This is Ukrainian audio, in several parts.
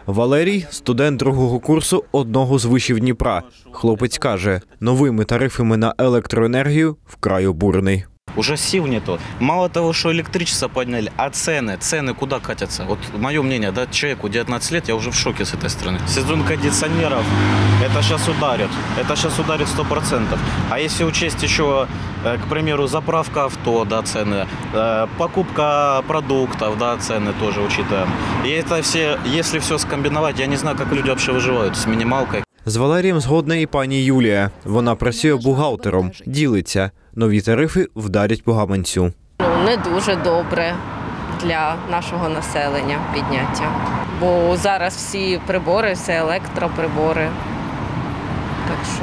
Валерій – студент другого курсу одного з вишів Дніпра. Хлопець каже, новими тарифами на електроенергію вкрай обурений. Уже сил нету. Мало того, что электричество подняли, а цены куда катятся? Вот мое мнение, да, человеку 19 лет, я уже в шоке с этой страны. Сезон кондиционеров, это сейчас ударит 100%. А если учесть еще, к примеру, заправка авто, да, цены, покупка продуктов, да, цены тоже учитываем. И это все, если все скомбиновать, я не знаю, как люди вообще выживают с минималкой. З Валерієм згодна і пані Юлія. Вона працює бухгалтером, ділиться. Нові тарифи вдарять по гаманцю. Не дуже добре для нашого населення підняття. Бо зараз всі прибори, все електроприбори. Так що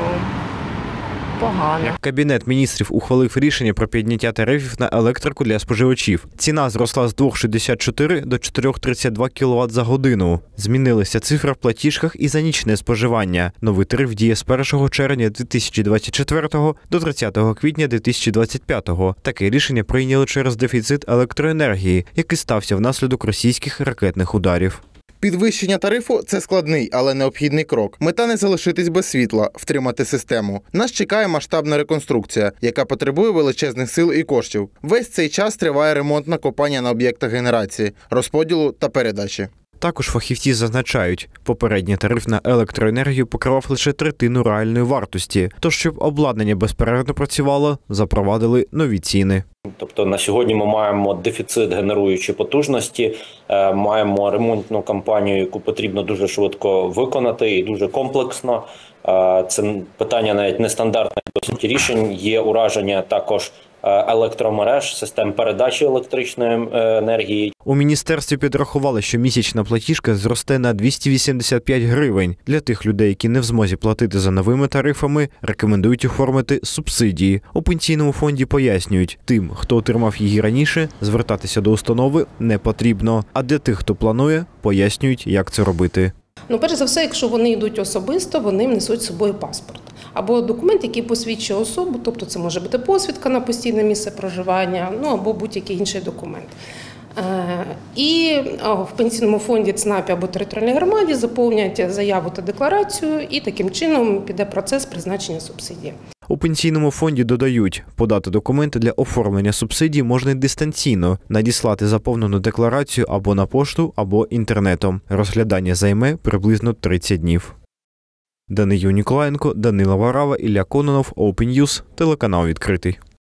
погано. Кабінет міністрів ухвалив рішення про підняття тарифів на електрику для споживачів. Ціна зросла з 2,64 до 4,32 кВт за годину. Змінилися цифри в платіжках і за нічне споживання. Новий тариф діє з 1 червня 2024 до 30 квітня 2025. Таке рішення прийняли через дефіцит електроенергії, який стався внаслідок російських ракетних ударів. Підвищення тарифу – це складний, але необхідний крок. Мета – не залишитись без світла, втримати систему. Нас чекає масштабна реконструкція, яка потребує величезних сил і коштів. Весь цей час триває ремонтна кампанія на об'єктах генерації, розподілу та передачі. Також фахівці зазначають, попередній тариф на електроенергію покривав лише третину реальної вартості. Тож, щоб обладнання безперервно працювало, запровадили нові ціни. Тобто на сьогодні ми маємо дефіцит генеруючої потужності, маємо ремонтну кампанію, яку потрібно дуже швидко виконати і дуже комплексно. Це питання навіть нестандартних досить рішень. Є ураження також електромереж, систем передачі електричної енергії. У міністерстві підрахували, що місячна платіжка зросте на 285 гривень. Для тих людей, які не в змозі платити за новими тарифами, рекомендують оформити субсидії. У пенсійному фонді пояснюють, тим, хто отримав її раніше, звертатися до установи не потрібно. А для тих, хто планує, пояснюють, як це робити. Перш за все, якщо вони йдуть особисто, вони несуть з собою паспорт. Або документ, який посвідчує особу, тобто це може бути посвідка на постійне місце проживання, або будь-який інший документ. І в пенсійному фонді, ЦНАПі або територіальній громаді заповнять заяву та декларацію, і таким чином піде процес призначення субсидії. У пенсійному фонді додають, подати документи для оформлення субсидій можна й дистанційно, надіслати заповнену декларацію або на пошту, або інтернетом. Розглядання займе приблизно 30 днів. Данию Ніколаєнко, Данила Варава, Ілля Кононов, Open News, телеканал «Відкритий».